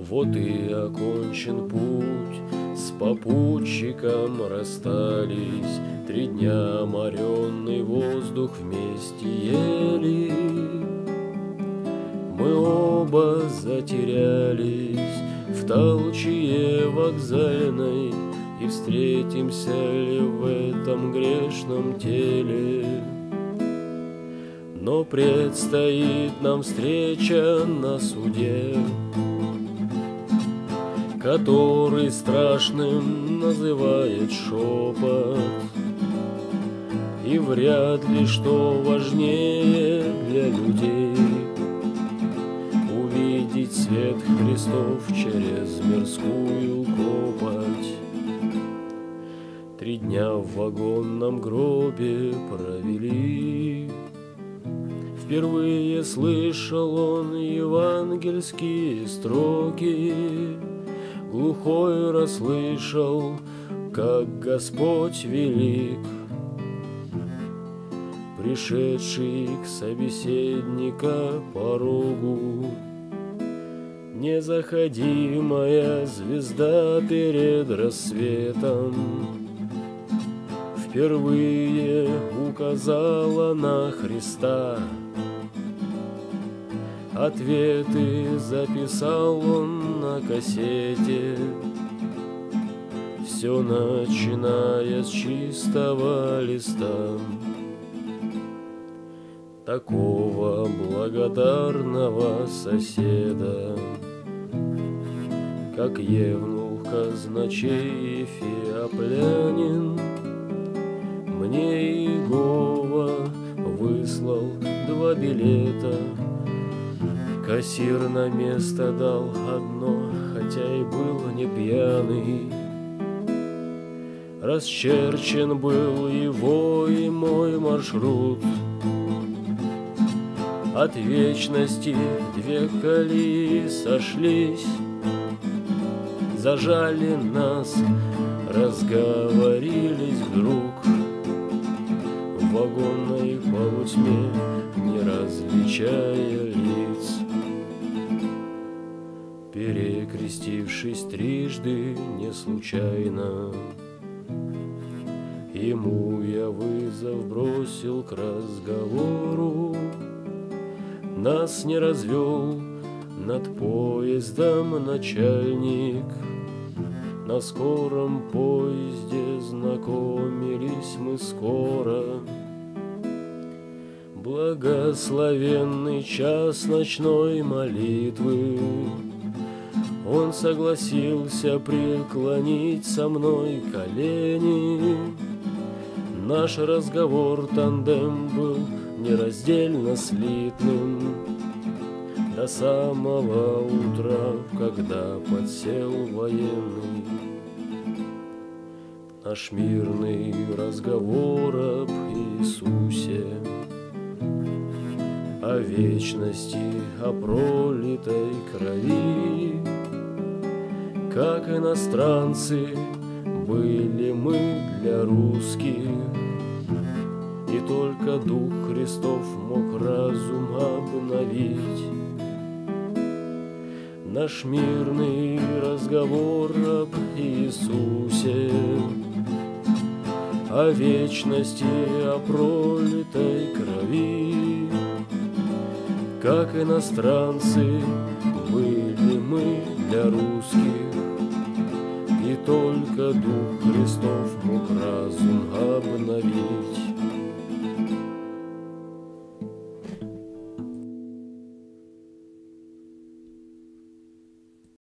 Вот и окончен путь, с попутчиком расстались, 3 дня моренный воздух вместе ели. Мы оба затерялись в толчье вокзальной, и встретимся ли в этом грешном теле. Но предстоит нам встреча на суде, который страшным называет шепот. И вряд ли что важнее для людей увидеть свет Христов через мирскую копоть. 3 дня в вагонном гробе провели. Впервые слышал он евангельские строки, глухой расслышал, как Господь велик, пришедший к собеседника порогу. Не заходи, моя звезда, перед рассветом. Впервые указала на Христа. Ответы записал он на кассете, все начиная с чистого листа. Такого благодарного соседа, как евнух казначей Ефиоплянин, мне Иегова выслал 2 билета. Кассир на место дал одно, хотя и был не пьяный. Расчерчен был его и мой маршрут. От вечности 2 колеи сошлись, зажали нас, разговорились вдруг. В вагонной полутьме, не различая лиц, перекрестившись трижды не случайно, ему я вызов бросил к разговору. Нас не развел над поездом начальник, на скором поезде знакомились мы скоро. Благословенный час ночной молитвы, он согласился преклонить со мной колени. Наш разговор тандем был нераздельно слитным до самого утра, когда подсел военный. Наш мирный разговор об Иисусе, о вечности, о пролитой крови. Как иностранцы были мы для русских, и только Дух Христов мог разум обновить. Наш мирный разговор об Иисусе, о вечности, о пролитой крови. Как иностранцы были мы для русских, и только Дух Христов мог